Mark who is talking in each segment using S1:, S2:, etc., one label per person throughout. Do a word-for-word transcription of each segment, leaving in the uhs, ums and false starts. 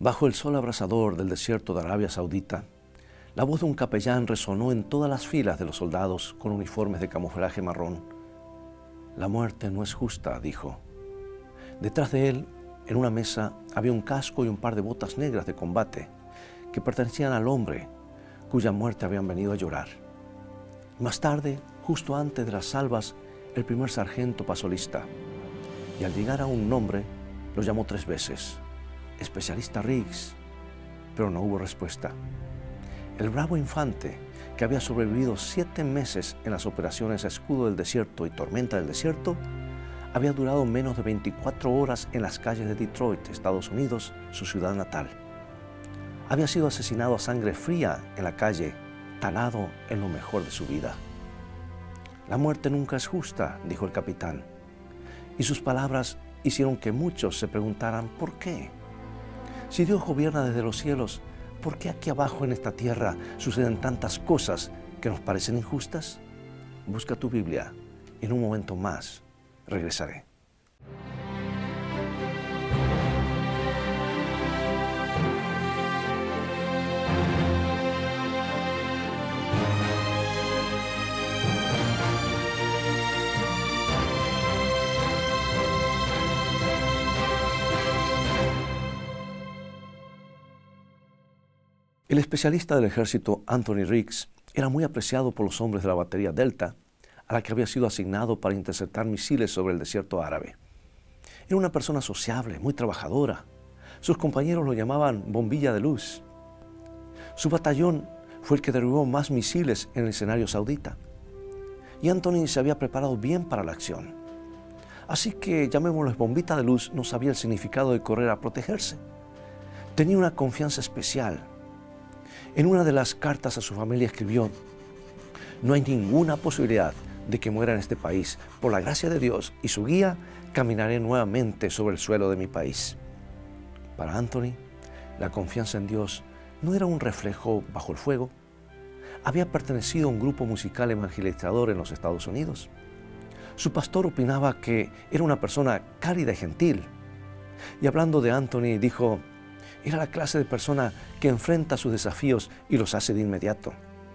S1: Bajo el sol abrasador del desierto de Arabia Saudita, la voz de un capellán resonó en todas las filas de los soldados con uniformes de camuflaje marrón. La muerte no es justa, dijo. Detrás de él, en una mesa, había un casco y un par de botas negras de combate que pertenecían al hombre cuya muerte habían venido a llorar. Más tarde, justo antes de las salvas, el primer sargento pasó lista y al llegar a un nombre, lo llamó tres veces. Especialista Riggs, pero no hubo respuesta. El bravo infante, que había sobrevivido siete meses en las operaciones Escudo del Desierto y Tormenta del Desierto, había durado menos de veinticuatro horas en las calles de Detroit, Estados Unidos, su ciudad natal. Había sido asesinado a sangre fría en la calle, talado en lo mejor de su vida. La muerte nunca es justa, dijo el capitán, y sus palabras hicieron que muchos se preguntaran ¿por qué? Si Dios gobierna desde los cielos, ¿por qué aquí abajo en esta tierra suceden tantas cosas que nos parecen injustas? Busca tu Biblia y en un momento más regresaré. El especialista del ejército Anthony Riggs era muy apreciado por los hombres de la batería Delta, a la que había sido asignado para interceptar misiles sobre el desierto árabe. Era una persona sociable, muy trabajadora. Sus compañeros lo llamaban bombilla de luz. Su batallón fue el que derribó más misiles en el escenario saudita. Y Anthony se había preparado bien para la acción. Así que, llamémoslo bombita de luz, no sabía el significado de correr a protegerse. Tenía una confianza especial. En una de las cartas a su familia escribió: no hay ninguna posibilidad de que muera en este país. Por la gracia de Dios y su guía, caminaré nuevamente sobre el suelo de mi país. Para Anthony, la confianza en Dios no era un reflejo bajo el fuego. Había pertenecido a un grupo musical evangelizador en los Estados Unidos. Su pastor opinaba que era una persona cálida y gentil. Y hablando de Anthony, dijo: era la clase de persona que enfrenta sus desafíos y los hace de inmediato.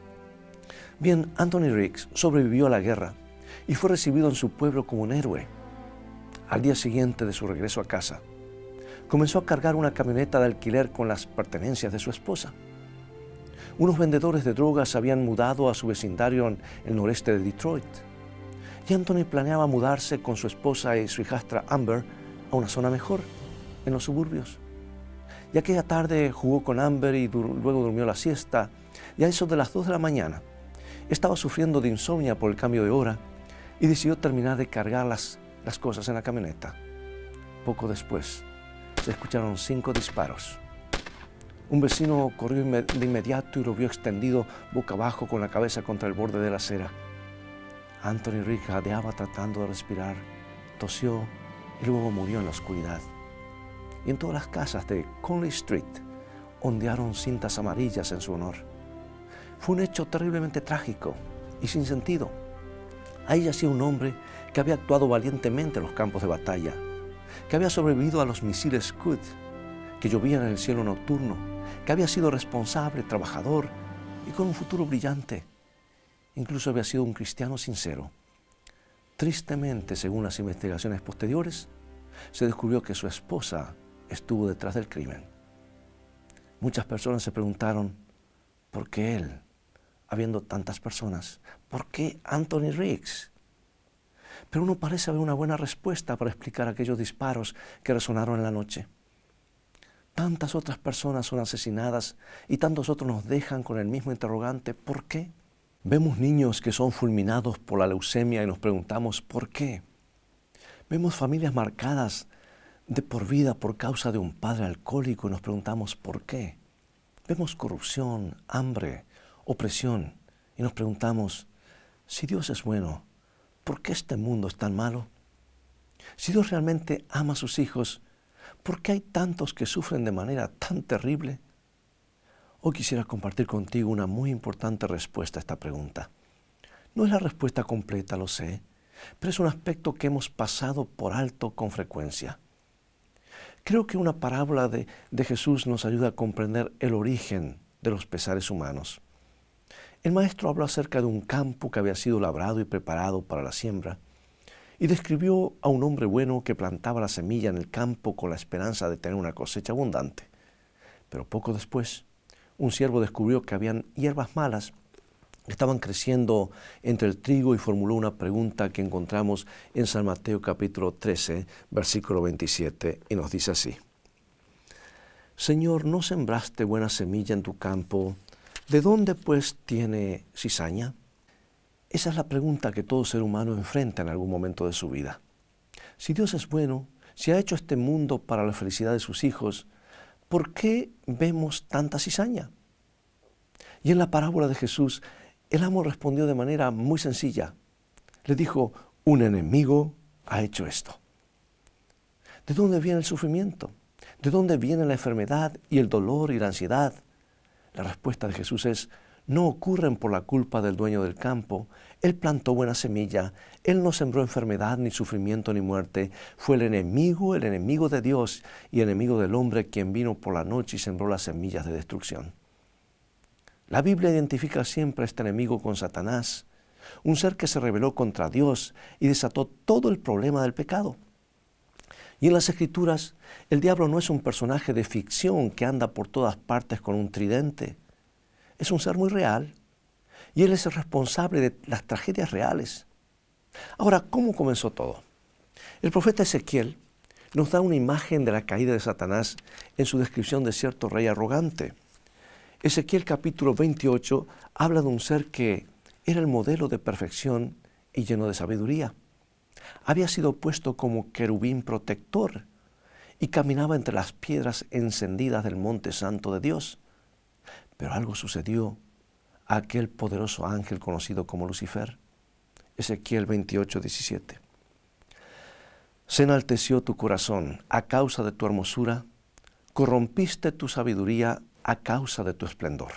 S1: Bien, Anthony Riggs sobrevivió a la guerra y fue recibido en su pueblo como un héroe. Al día siguiente de su regreso a casa, comenzó a cargar una camioneta de alquiler con las pertenencias de su esposa. Unos vendedores de drogas se habían mudado a su vecindario en el noreste de Detroit. Y Anthony planeaba mudarse con su esposa y su hijastra Amber a una zona mejor, en los suburbios. Y aquella tarde jugó con Amber y dur luego durmió la siesta, y a eso de las dos de la mañana estaba sufriendo de insomnio por el cambio de hora y decidió terminar de cargar las, las cosas en la camioneta. Poco después se escucharon cinco disparos. Un vecino corrió de inmediato y lo vio extendido boca abajo con la cabeza contra el borde de la acera. Anthony Riggs jadeaba tratando de respirar, tosió y luego murió en la oscuridad. Y en todas las casas de Conley Street ondearon cintas amarillas en su honor. Fue un hecho terriblemente trágico y sin sentido. Ahí yacía un hombre que había actuado valientemente en los campos de batalla, que había sobrevivido a los misiles Scud, que llovían en el cielo nocturno, que había sido responsable, trabajador y con un futuro brillante. Incluso había sido un cristiano sincero. Tristemente, según las investigaciones posteriores, se descubrió que su esposa estuvo detrás del crimen. Muchas personas se preguntaron, ¿por qué él? Habiendo tantas personas, ¿por qué Anthony Riggs? Pero no parece haber una buena respuesta para explicar aquellos disparos que resonaron en la noche. Tantas otras personas son asesinadas y tantos otros nos dejan con el mismo interrogante, ¿por qué? Vemos niños que son fulminados por la leucemia y nos preguntamos, ¿por qué? Vemos familias marcadas de por vida por causa de un padre alcohólico y nos preguntamos ¿por qué? Vemos corrupción, hambre, opresión y nos preguntamos, si Dios es bueno, ¿por qué este mundo es tan malo? Si Dios realmente ama a sus hijos, ¿por qué hay tantos que sufren de manera tan terrible? Hoy quisiera compartir contigo una muy importante respuesta a esta pregunta. No es la respuesta completa, lo sé, pero es un aspecto que hemos pasado por alto con frecuencia. Creo que una parábola de, de Jesús nos ayuda a comprender el origen de los pesares humanos. El maestro habló acerca de un campo que había sido labrado y preparado para la siembra y describió a un hombre bueno que plantaba la semilla en el campo con la esperanza de tener una cosecha abundante. Pero poco después, un siervo descubrió que habían hierbas malas que estaban creciendo entre el trigo y formuló una pregunta que encontramos en San Mateo capítulo trece, versículo veintisiete, y nos dice así: Señor, ¿no sembraste buena semilla en tu campo? ¿De dónde pues tiene cizaña? Esa es la pregunta que todo ser humano enfrenta en algún momento de su vida. Si Dios es bueno, si ha hecho este mundo para la felicidad de sus hijos, ¿por qué vemos tanta cizaña? Y en la parábola de Jesús, el amo respondió de manera muy sencilla. Le dijo, un enemigo ha hecho esto. ¿De dónde viene el sufrimiento? ¿De dónde viene la enfermedad y el dolor y la ansiedad? La respuesta de Jesús es, no ocurren por la culpa del dueño del campo. Él plantó buena semilla. Él no sembró enfermedad, ni sufrimiento, ni muerte. Fue el enemigo, el enemigo de Dios y enemigo del hombre quien vino por la noche y sembró las semillas de destrucción. La Biblia identifica siempre a este enemigo con Satanás, un ser que se rebeló contra Dios y desató todo el problema del pecado. Y en las Escrituras, el diablo no es un personaje de ficción que anda por todas partes con un tridente. Es un ser muy real y él es el responsable de las tragedias reales. Ahora, ¿cómo comenzó todo? El profeta Ezequiel nos da una imagen de la caída de Satanás en su descripción de cierto rey arrogante. Ezequiel capítulo veintiocho habla de un ser que era el modelo de perfección y lleno de sabiduría. Había sido puesto como querubín protector y caminaba entre las piedras encendidas del monte santo de Dios. Pero algo sucedió a aquel poderoso ángel conocido como Lucifer. Ezequiel veintiocho, diecisiete. Se enalteció tu corazón a causa de tu hermosura, corrompiste tu sabiduría a causa de tu esplendor.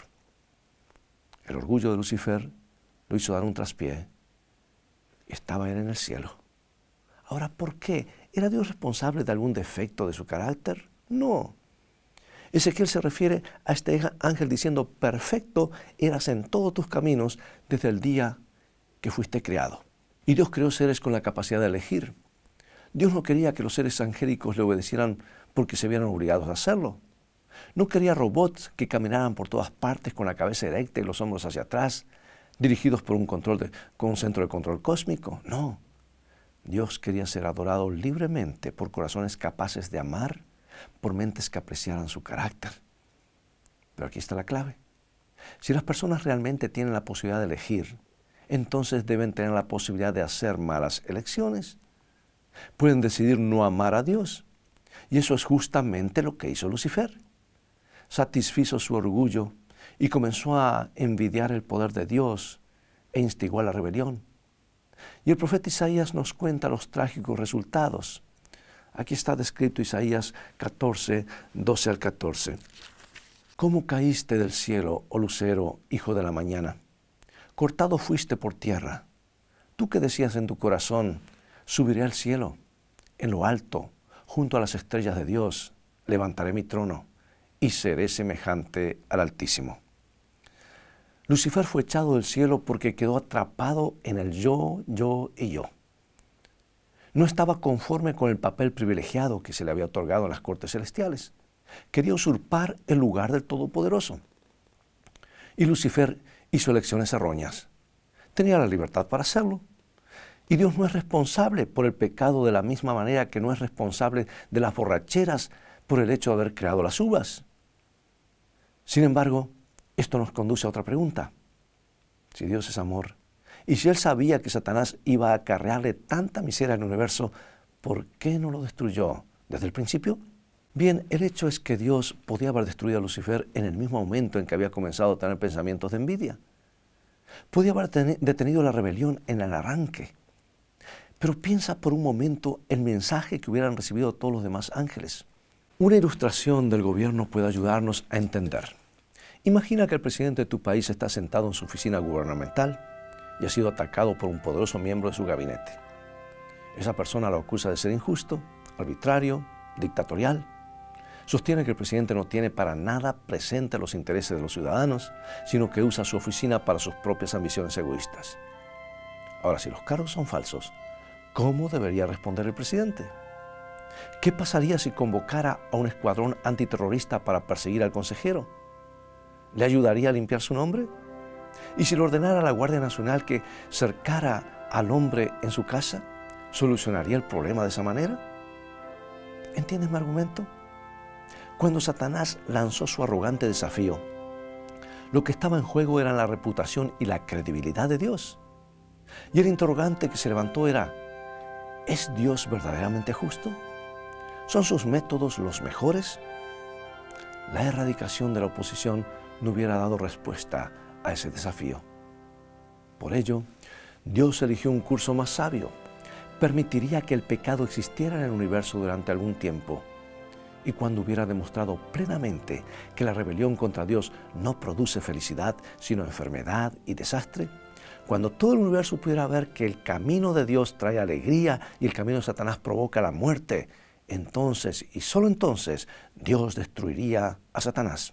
S1: El orgullo de Lucifer lo hizo dar un traspié. Estaba él en el cielo. Ahora, ¿por qué? ¿Era Dios responsable de algún defecto de su carácter? No. Ezequiel se refiere a este ángel diciendo, perfecto eras en todos tus caminos desde el día que fuiste creado. Y Dios creó seres con la capacidad de elegir. Dios no quería que los seres angélicos le obedecieran porque se vieran obligados a hacerlo. No quería robots que caminaran por todas partes con la cabeza erecta y los hombros hacia atrás, dirigidos por un, control de, con un centro de control cósmico. No. Dios quería ser adorado libremente por corazones capaces de amar, por mentes que apreciaran su carácter. Pero aquí está la clave. Si las personas realmente tienen la posibilidad de elegir, entonces deben tener la posibilidad de hacer malas elecciones. Pueden decidir no amar a Dios. Y eso es justamente lo que hizo Lucifer. Satisfizo su orgullo y comenzó a envidiar el poder de Dios e instigó a la rebelión. Y el profeta Isaías nos cuenta los trágicos resultados. Aquí está descrito Isaías catorce, doce al catorce. ¿Cómo caíste del cielo, oh lucero, hijo de la mañana? Cortado fuiste por tierra. Tú que decías en tu corazón, subiré al cielo, en lo alto, junto a las estrellas de Dios, levantaré mi trono y seré semejante al Altísimo. Lucifer fue echado del cielo porque quedó atrapado en el yo, yo y yo. No estaba conforme con el papel privilegiado que se le había otorgado en las cortes celestiales. Quería usurpar el lugar del Todopoderoso. Y Lucifer hizo elecciones erróneas. Tenía la libertad para hacerlo. Y Dios no es responsable por el pecado de la misma manera que no es responsable de las borracheras por el hecho de haber creado las uvas. Sin embargo, esto nos conduce a otra pregunta. Si Dios es amor, y si Él sabía que Satanás iba a acarrearle tanta miseria en el universo, ¿por qué no lo destruyó desde el principio? Bien, el hecho es que Dios podía haber destruido a Lucifer en el mismo momento en que había comenzado a tener pensamientos de envidia. Podía haber detenido la rebelión en el arranque. Pero piensa por un momento el mensaje que hubieran recibido todos los demás ángeles. Una ilustración del gobierno puede ayudarnos a entender. Imagina que el presidente de tu país está sentado en su oficina gubernamental y ha sido atacado por un poderoso miembro de su gabinete. Esa persona lo acusa de ser injusto, arbitrario, dictatorial Sostiene que el presidente no tiene para nada presente los intereses de los ciudadanos, sino que usa su oficina para sus propias ambiciones egoístas. Ahora, si los cargos son falsos, ¿cómo debería responder el presidente? ¿Qué pasaría si convocara a un escuadrón antiterrorista para perseguir al consejero? ¿Le ayudaría a limpiar su nombre? ¿Y si le ordenara a la Guardia Nacional que cercara al hombre en su casa, solucionaría el problema de esa manera? ¿Entiendes mi argumento? Cuando Satanás lanzó su arrogante desafío, lo que estaba en juego era la reputación y la credibilidad de Dios. Y el interrogante que se levantó era, ¿es Dios verdaderamente justo? ¿Son sus métodos los mejores? La erradicación de la oposición no hubiera dado respuesta a ese desafío. Por ello, Dios eligió un curso más sabio. Permitiría que el pecado existiera en el universo durante algún tiempo. Y cuando hubiera demostrado plenamente que la rebelión contra Dios no produce felicidad, sino enfermedad y desastre, cuando todo el universo pudiera ver que el camino de Dios trae alegría y el camino de Satanás provoca la muerte, entonces, y solo entonces, Dios destruiría a Satanás.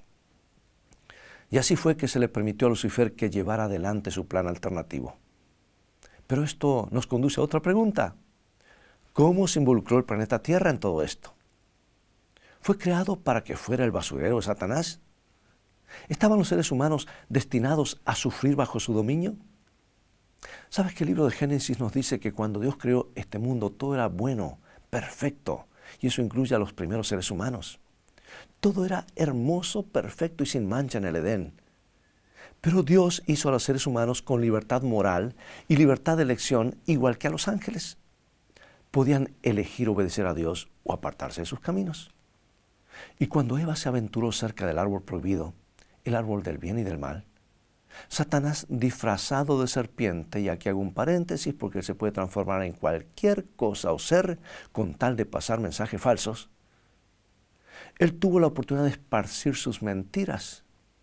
S1: Y así fue que se le permitió a Lucifer que llevara adelante su plan alternativo. Pero esto nos conduce a otra pregunta. ¿Cómo se involucró el planeta Tierra en todo esto? ¿Fue creado para que fuera el basurero de Satanás? ¿Estaban los seres humanos destinados a sufrir bajo su dominio? ¿Sabes que el libro de Génesis nos dice que cuando Dios creó este mundo todo era bueno, perfecto, y eso incluye a los primeros seres humanos? Todo era hermoso, perfecto y sin mancha en el Edén. Pero Dios hizo a los seres humanos con libertad moral y libertad de elección igual que a los ángeles. Podían elegir obedecer a Dios o apartarse de sus caminos. Y cuando Eva se aventuró cerca del árbol prohibido, el árbol del bien y del mal, Satanás, disfrazado de serpiente, y aquí hago un paréntesis porque él se puede transformar en cualquier cosa o ser con tal de pasar mensajes falsos, él tuvo la oportunidad de esparcir sus mentiras.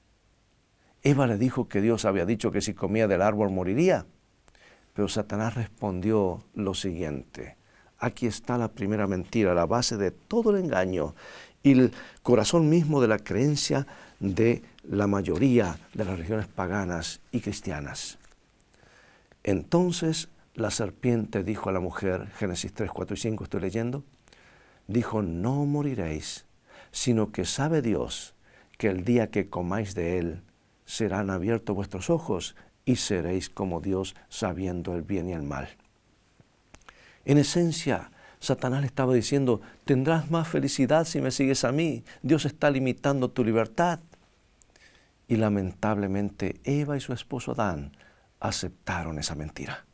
S1: Eva le dijo que Dios había dicho que si comía del árbol moriría, pero Satanás respondió lo siguiente: aquí está la primera mentira, la base de todo el engaño y el corazón mismo de la creencia de la mayoría de las religiones paganas y cristianas. Entonces la serpiente dijo a la mujer, Génesis tres, cuatro y cinco, estoy leyendo, dijo, no moriréis, sino que sabe Dios que el día que comáis de él serán abiertos vuestros ojos y seréis como Dios sabiendo el bien y el mal. En esencia, Satanás le estaba diciendo, tendrás más felicidad si me sigues a mí. Dios está limitando tu libertad. Y lamentablemente Eva y su esposo Adán aceptaron esa mentira.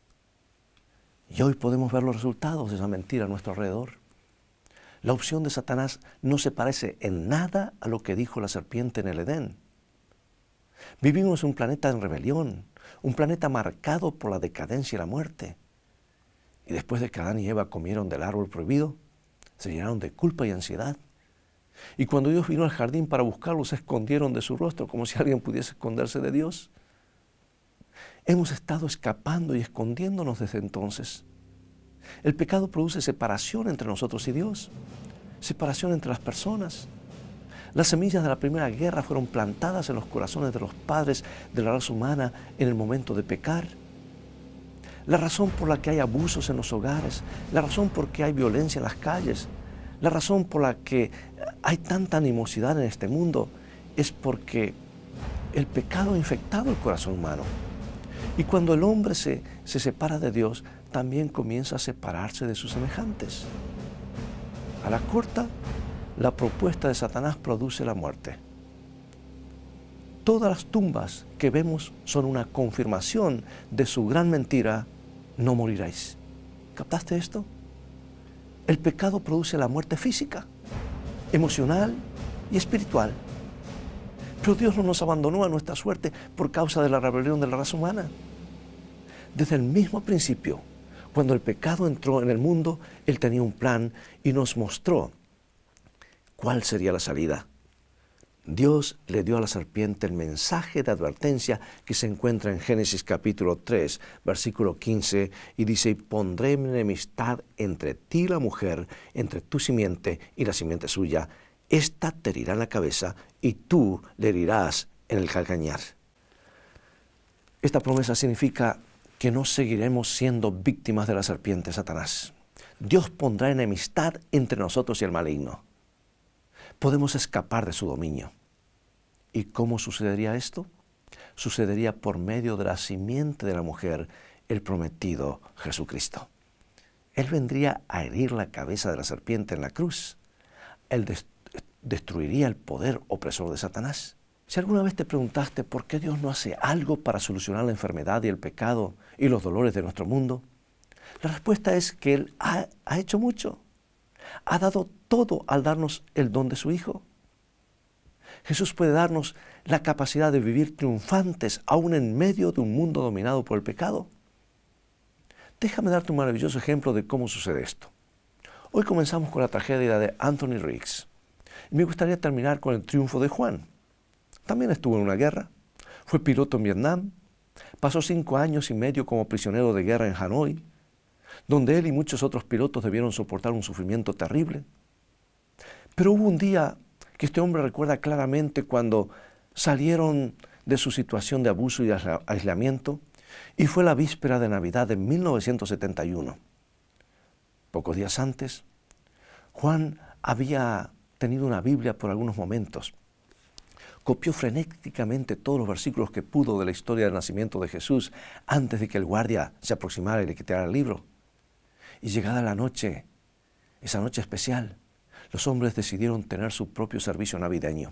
S1: Y hoy podemos ver los resultados de esa mentira a nuestro alrededor. La opción de Satanás no se parece en nada a lo que dijo la serpiente en el Edén. Vivimos en un planeta en rebelión, un planeta marcado por la decadencia y la muerte. Y después de que Adán y Eva comieron del árbol prohibido, se llenaron de culpa y ansiedad. Y cuando Dios vino al jardín para buscarlos, se escondieron de su rostro, como si alguien pudiese esconderse de Dios. Hemos estado escapando y escondiéndonos desde entonces. El pecado produce separación entre nosotros y Dios, separación entre las personas. Las semillas de la primera guerra fueron plantadas en los corazones de los padres de la raza humana en el momento de pecar. La razón por la que hay abusos en los hogares, la razón por la que hay violencia en las calles, la razón por la que hay tanta animosidad en este mundo es porque el pecado ha infectado el corazón humano. Y cuando el hombre se, se separa de Dios, también comienza a separarse de sus semejantes. A la corta, la propuesta de Satanás produce la muerte. Todas las tumbas que vemos son una confirmación de su gran mentira, no moriréis. ¿Captaste esto? El pecado produce la muerte física, emocional y espiritual. Pero Dios no nos abandonó a nuestra suerte por causa de la rebelión de la raza humana. Desde el mismo principio, cuando el pecado entró en el mundo, Él tenía un plan y nos mostró cuál sería la salida. Dios le dio a la serpiente el mensaje de advertencia que se encuentra en Génesis capítulo tres, versículo quince, y dice, y pondré mi enemistad entre ti y la mujer, entre tu simiente y la simiente suya. Esta te herirá en la cabeza y tú le herirás en el calcañar. Esta promesa significa que no seguiremos siendo víctimas de la serpiente Satanás. Dios pondrá enemistad entre nosotros y el maligno. Podemos escapar de su dominio. ¿Y cómo sucedería esto? Sucedería por medio de la simiente de la mujer, el prometido Jesucristo. Él vendría a herir la cabeza de la serpiente en la cruz. Él dest- destruiría el poder opresor de Satanás. Si alguna vez te preguntaste por qué Dios no hace algo para solucionar la enfermedad y el pecado y los dolores de nuestro mundo, la respuesta es que Él ha, ha hecho mucho. Ha dado todo al darnos el don de su Hijo. Jesús puede darnos la capacidad de vivir triunfantes aún en medio de un mundo dominado por el pecado. Déjame darte un maravilloso ejemplo de cómo sucede esto. Hoy comenzamos con la tragedia de Anthony Riggs. Y me gustaría terminar con el triunfo de Juan. También estuvo en una guerra, fue piloto en Vietnam, pasó cinco años y medio como prisionero de guerra en Hanoi, donde él y muchos otros pilotos debieron soportar un sufrimiento terrible. Pero hubo un día que este hombre recuerda claramente cuando salieron de su situación de abuso y aislamiento, y fue la víspera de Navidad de mil novecientos setenta y uno. Pocos días antes, Juan había tenido una Biblia por algunos momentos. Copió frenéticamente todos los versículos que pudo de la historia del nacimiento de Jesús antes de que el guardia se aproximara y le quitara el libro. Y llegada la noche, esa noche especial, los hombres decidieron tener su propio servicio navideño.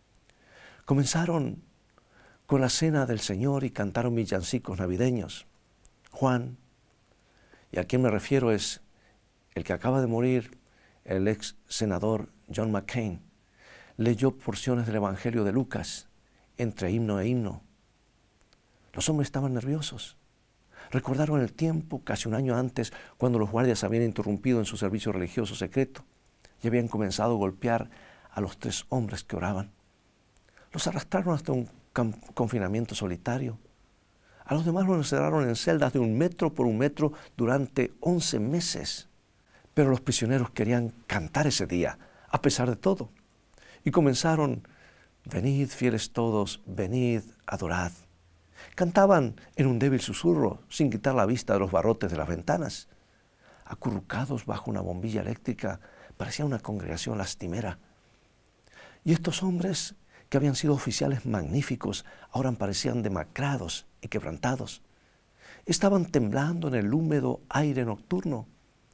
S1: Comenzaron con la cena del Señor y cantaron villancicos navideños. Juan, y a quien me refiero es el que acaba de morir, el ex senador John McCain, leyó porciones del Evangelio de Lucas entre himno e himno. Los hombres estaban nerviosos. Recordaron el tiempo, casi un año antes, cuando los guardias habían interrumpido en su servicio religioso secreto y habían comenzado a golpear a los tres hombres que oraban. Los arrastraron hasta un confinamiento solitario. A los demás los encerraron en celdas de un metro por un metro durante once meses. Pero los prisioneros querían cantar ese día, a pesar de todo. Y comenzaron, venid fieles todos, venid, adorad. Cantaban en un débil susurro, sin quitar la vista de los barrotes de las ventanas. Acurrucados bajo una bombilla eléctrica, parecía una congregación lastimera. Y estos hombres, que habían sido oficiales magníficos, ahora parecían demacrados y quebrantados. Estaban temblando en el húmedo aire nocturno,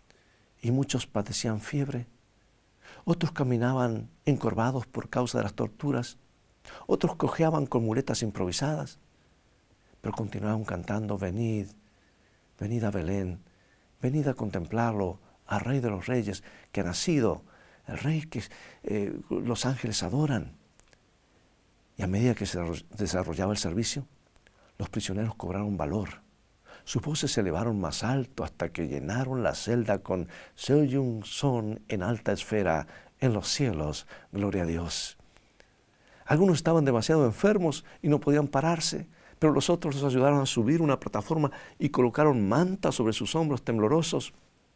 S1: y muchos padecían fiebre. Otros caminaban encorvados por causa de las torturas. Otros cojeaban con muletas improvisadas. Pero continuaban cantando, venid, venid a Belén, venid a contemplarlo, al Rey de los Reyes, que ha nacido, el Rey que eh, los ángeles adoran. Y a medida que se desarrollaba el servicio, los prisioneros cobraron valor. Sus voces se elevaron más alto hasta que llenaron la celda con Seoyung Son en alta esfera, en los cielos, gloria a Dios. Algunos estaban demasiado enfermos y no podían pararse, pero los otros los ayudaron a subir una plataforma y colocaron mantas sobre sus hombros temblorosos.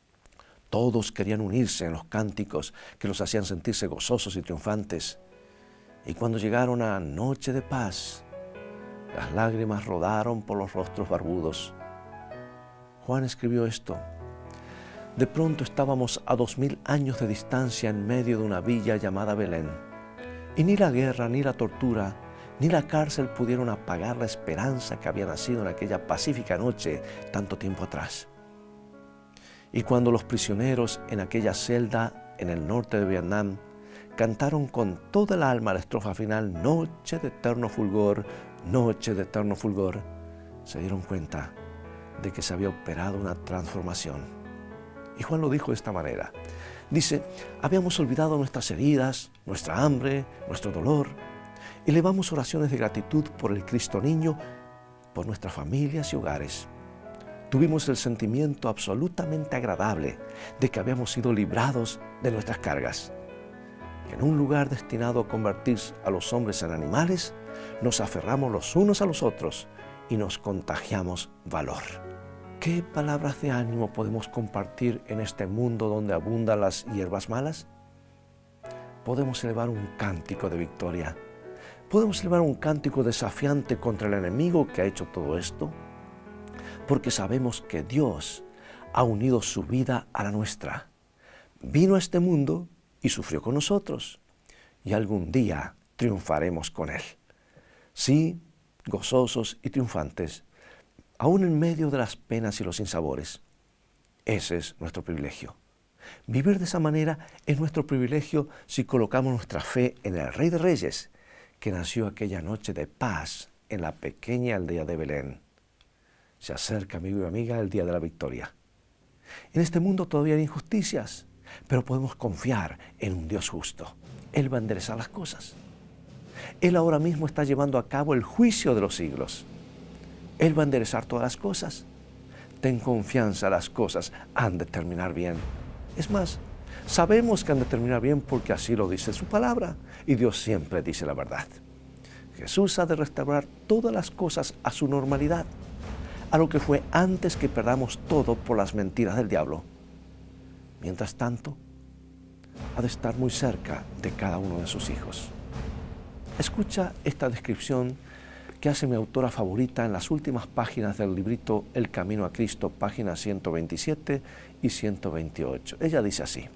S1: Todos querían unirse en los cánticos que los hacían sentirse gozosos y triunfantes. Y cuando llegaron a Noche de Paz, las lágrimas rodaron por los rostros barbudos. Juan escribió esto: de pronto estábamos a dos mil años de distancia en medio de una villa llamada Belén, y ni la guerra, ni la tortura, ni la cárcel pudieron apagar la esperanza que había nacido en aquella pacífica noche tanto tiempo atrás. Y cuando los prisioneros en aquella celda en el norte de Vietnam cantaron con toda el alma la estrofa final, noche de eterno fulgor, noche de eterno fulgor, se dieron cuenta de que se había operado una transformación. Y Juan lo dijo de esta manera. Dice, habíamos olvidado nuestras heridas, nuestra hambre, nuestro dolor. Elevamos oraciones de gratitud por el Cristo niño, por nuestras familias y hogares. Tuvimos el sentimiento absolutamente agradable de que habíamos sido librados de nuestras cargas. Y en un lugar destinado a convertir a los hombres en animales, nos aferramos los unos a los otros y nos contagiamos valor. ¿Qué palabras de ánimo podemos compartir en este mundo donde abundan las hierbas malas? podemos elevar un cántico de victoria. Podemos elevar un cántico desafiante contra el enemigo que ha hecho todo esto, porque sabemos que Dios ha unido su vida a la nuestra. Vino a este mundo y sufrió con nosotros, y algún día triunfaremos con Él. Sí, gozosos y triunfantes, aún en medio de las penas y los sinsabores. Ese es nuestro privilegio. Vivir de esa manera es nuestro privilegio si colocamos nuestra fe en el Rey de Reyes, que nació aquella noche de paz en la pequeña aldea de Belén. Se acerca, amigo y amiga, el día de la victoria. En este mundo todavía hay injusticias, pero podemos confiar en un Dios justo. Él va a enderezar las cosas. Él ahora mismo está llevando a cabo el juicio de los siglos. Él va a enderezar todas las cosas. Ten confianza, las cosas han de terminar bien. Es más, sabemos que han de terminar bien porque así lo dice su palabra, y Dios siempre dice la verdad. Jesús ha de restaurar todas las cosas a su normalidad, a lo que fue antes que perdamos todo por las mentiras del diablo. Mientras tanto, ha de estar muy cerca de cada uno de sus hijos. Escucha esta descripción que hace mi autora favorita en las últimas páginas del librito El Camino a Cristo, páginas ciento veintisiete y ciento veintiocho. Ella dice así: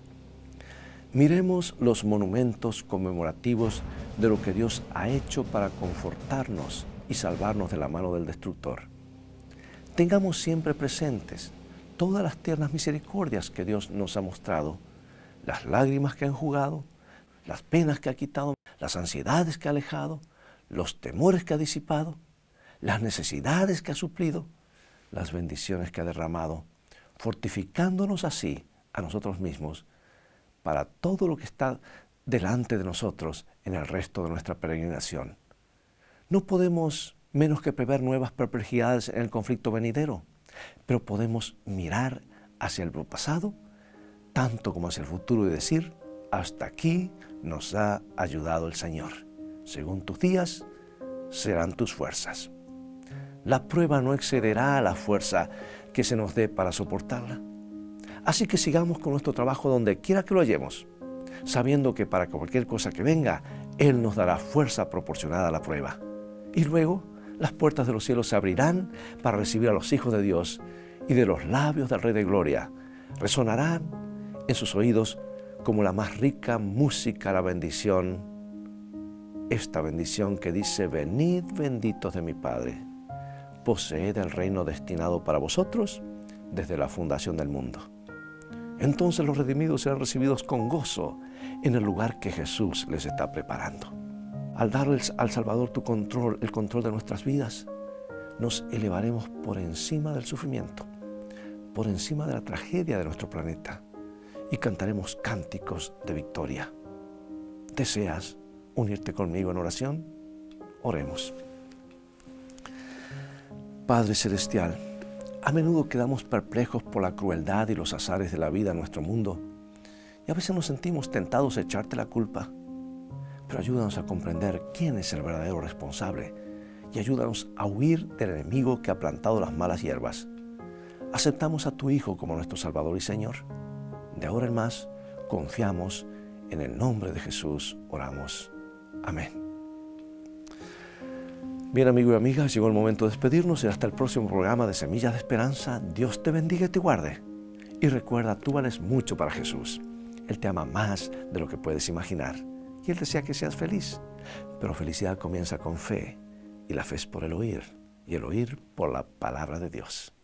S1: miremos los monumentos conmemorativos de lo que Dios ha hecho para confortarnos y salvarnos de la mano del destructor. Tengamos siempre presentes todas las tiernas misericordias que Dios nos ha mostrado, las lágrimas que ha enjugado, las penas que ha quitado, las ansiedades que ha alejado, los temores que ha disipado, las necesidades que ha suplido, las bendiciones que ha derramado, fortificándonos así a nosotros mismos para todo lo que está delante de nosotros en el resto de nuestra peregrinación. No podemos menos que prever nuevas perplejidades en el conflicto venidero, pero podemos mirar hacia el pasado, tanto como hacia el futuro, y decir: hasta aquí nos ha ayudado el Señor. Según tus días, serán tus fuerzas. La prueba no excederá a la fuerza que se nos dé para soportarla. Así que sigamos con nuestro trabajo donde quiera que lo hallemos, sabiendo que para cualquier cosa que venga, Él nos dará fuerza proporcionada a la prueba. Y luego, las puertas de los cielos se abrirán para recibir a los hijos de Dios, y de los labios del Rey de Gloria resonarán en sus oídos como la más rica música la bendición, esta bendición que dice: venid benditos de mi Padre, poseed el reino destinado para vosotros desde la fundación del mundo. Entonces los redimidos serán recibidos con gozo en el lugar que Jesús les está preparando. Al darles al Salvador tu control, el control de nuestras vidas, nos elevaremos por encima del sufrimiento, por encima de la tragedia de nuestro planeta, y cantaremos cánticos de victoria. ¿Deseas unirte conmigo en oración? Oremos. Padre Celestial, a menudo quedamos perplejos por la crueldad y los azares de la vida en nuestro mundo, y a veces nos sentimos tentados a echarte la culpa. Pero ayúdanos a comprender quién es el verdadero responsable, y ayúdanos a huir del enemigo que ha plantado las malas hierbas. Aceptamos a tu Hijo como nuestro Salvador y Señor. De ahora en más, confiamos en el nombre de Jesús, oramos. Amén. Bien, amigo y amiga, llegó el momento de despedirnos y hasta el próximo programa de Semillas de Esperanza. Dios te bendiga y te guarde. Y recuerda, tú vales mucho para Jesús. Él te ama más de lo que puedes imaginar. Y Él desea que seas feliz. Pero felicidad comienza con fe. Y la fe es por el oír. Y el oír por la palabra de Dios.